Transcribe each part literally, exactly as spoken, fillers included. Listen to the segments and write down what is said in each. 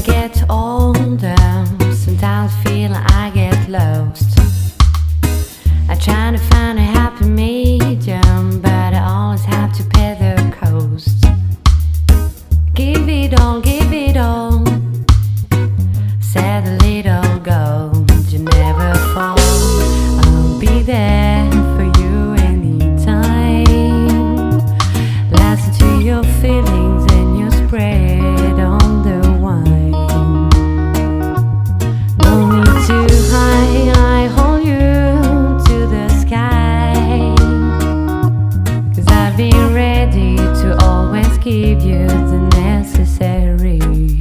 get older, sometimes I feel like I get lost. I try to find a happy medium, but I always have to pay the cost. Give it all, give it all, said the little girl. You never fall, I'll be there for you anytime. Listen to your feelings and you spread on the wine. No need to hide, I hold you to the sky, 'cause I've been ready to always give you the necessary.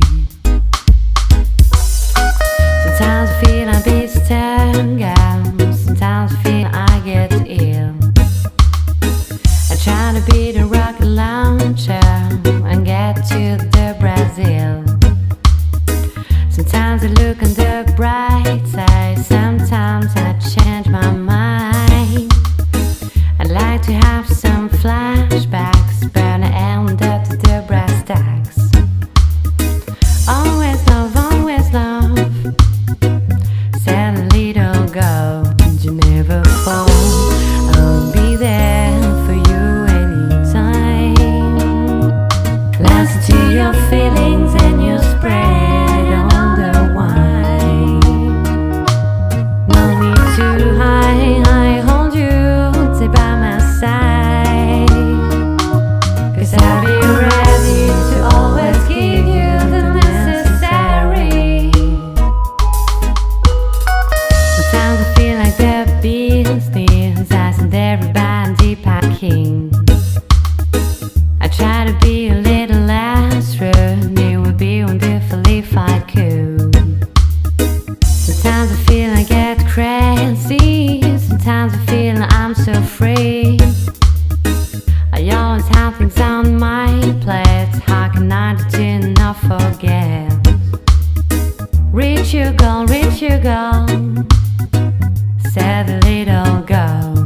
Sometimes I feel I'm be stuck out, sometimes I feel I get ill. I try to be the rocket launcher and get to the Brazil. Sometimes I look on the bright side, sometimes I change my mind. I'd like to have some flashbacks, but I end up to the brass tacks. Always love, always love, said a little girl. You never fall, I'll be there for you anytime. Listen to your feelings and you spread on the wine. No need to hide, I hold you, stay by my side, 'cause I'll be ready to always give you the necessary. Sometimes I feel like the business, I send everybody packing. I try to be a little less rude, it would be wonderful if I could. Sometimes I feel I get crazy, sometimes I feel I'm so free. I always have things on my plate, how can I do not forget? Reach your goal, reach your goal, said the little girl.